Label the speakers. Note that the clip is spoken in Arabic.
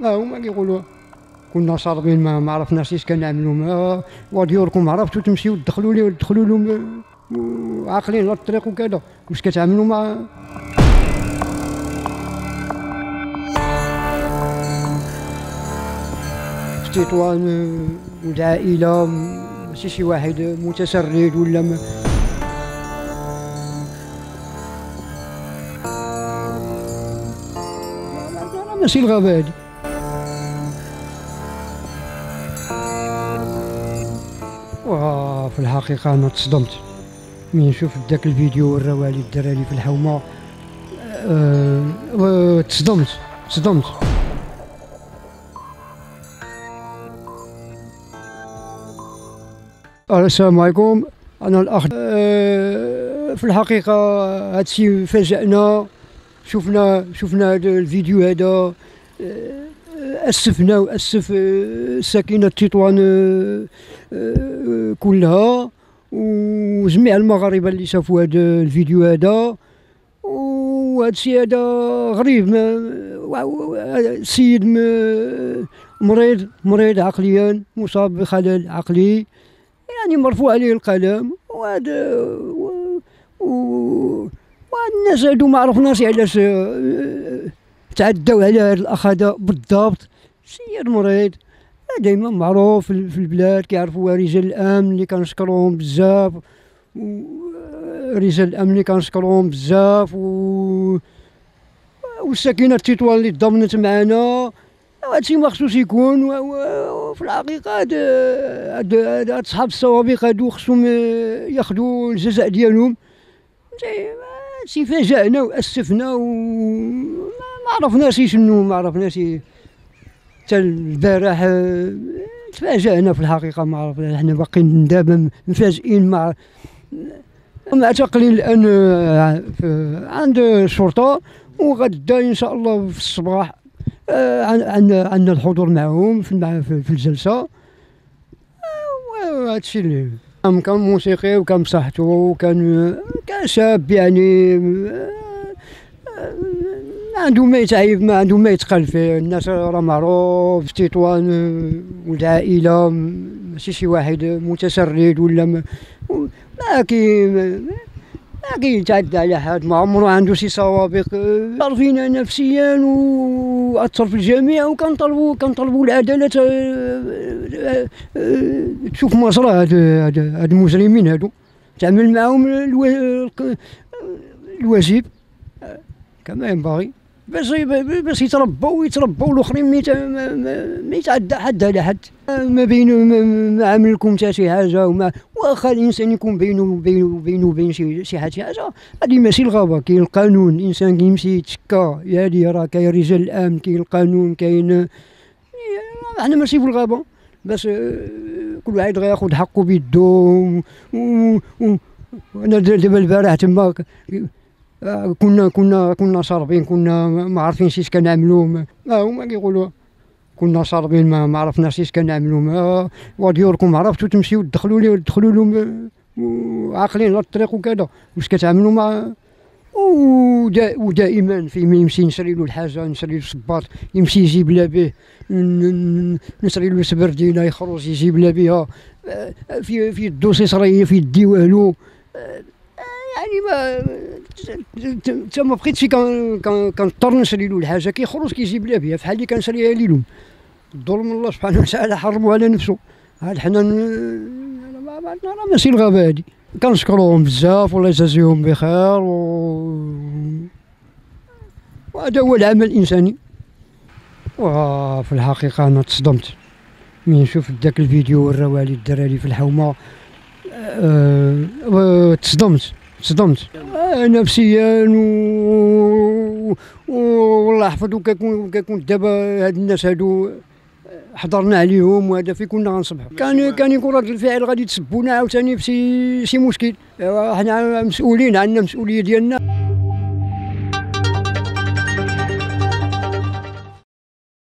Speaker 1: هما كيقولوا كنا صاربين ما عرفناش اش كنعملوا، وديوركم عرفتوا تمشيو تدخلوا لهم عاقلين على الطريق وكذا، واش كتعاملوا مع تطوان والعائله، ماشي شي واحد متشرد ولا ماشي الغابه هادي. وفي الحقيقه انا تصدمت من نشوف داك الفيديو وراوها لي الدراري في الحومه. تصدمت. السلام عليكم، انا الاخ. في الحقيقه هادشي فاجأنا، شفنا هذا الفيديو هذا، اسفنا واسف ساكنه تطوان كلها وجميع المغاربه اللي شافوا هذا الفيديو هذا. وهذا الشيء هذا غريب، السيد مريض عقليا، مصاب بخلل عقلي، يعني مرفوع عليه القلم. وهذا والناس هادو ما عرفناش علاش تعداو على هذا الاخ هذا بالضبط. سيد مريض دائما معروف في البلاد، كيعرفوها رجال الامن اللي كنشكروهم بزاف، والساكنه تطوان اللي تضامنت معنا. هادشي ما خصوش يكون. وفي الحقيقه هاد صحاب السوابق هادو خصهم ياخذوا الجزاء ديالهم. هادشي فاجأنا واسفنا وما عرفناش شنو، ما عرفناش حتى البارح تفاجأنا في الحقيقه. ما عرفناش، حنا باقيين دابا مفاجئين مع معتقلين الان عند الشرطه، وغدا ان شاء الله في الصباح عندنا الحضور معهم في الجلسه. وهادشي اللي كان موسيقي وكان بصحته وكان شاب، يعني ما عنده ما يتعيب، ما عنده ما يتقال فيه. الناس راه معروف في تطوان والعائله، ماشي شي واحد متشرد ولا ما كيتعدى على حد، ما عمره عنده شي سوابق. عارفين نفسيا واثر في الجميع، وكنطلبوا العداله تشوف مصر هاد المجرمين هادو، تعمل معهم الواجب كما ينبغي، باش يتربوا الاخرين، ما يتعدى حد على حد. ما عاملكم حتى شي حاجه، واخا الانسان يكون بينه وبين شي حاجه، هذه ماشي الغابه. كاين القانون، الانسان كيمشي يتشكى، هذه راه كاين رجال الامن، كاين القانون، كاين. حنا ماشي في الغابه باش كل واحد غياخذ حقه بيدو. وانا دابا البارح تما كنا شاربين، كنا ما عارفين اش كنعملوا. هما كيقولوا كنا شاربين ما عرفناش اش كنعملوا، وديوركم عرفتوا تمشيو تدخلوا لهم عاقلين على الطريق وكذا، واش كتعاملوا مع. ودائما في من يمشي نشري له الحاجه، نشري له الصباط يمشي يجيب لها به، نشري له سبردينه يخرج يجيب لها بها، في الدوسي صريه في يدي والو. يعني ما بقيتش كنضطر نشري له الحاجه، كيخرج كيجيب لها بها، بحال اللي كنشريها لهم. الظلم الله سبحانه وتعالى حرموا على نفسه. هاد حنا راه ماشي الغابه هادي. كنشكروهم بزاف والله يجازيهم بخير، وهذا هو العمل الانساني. وفي الحقيقه انا تصدمت من نشوف داك الفيديو وراوها لي الدراري في الحومه. تصدمت نفسيا والله يحفظو. كيكون دابا هاد الناس هادو حضرنا عليهم، وهذا في كنا غنصبحوا. كان يكون رد الفعل غادي تسبونا عاوتاني في شي مشكل. حنا مسؤولين، عندنا مسؤوليه ديالنا.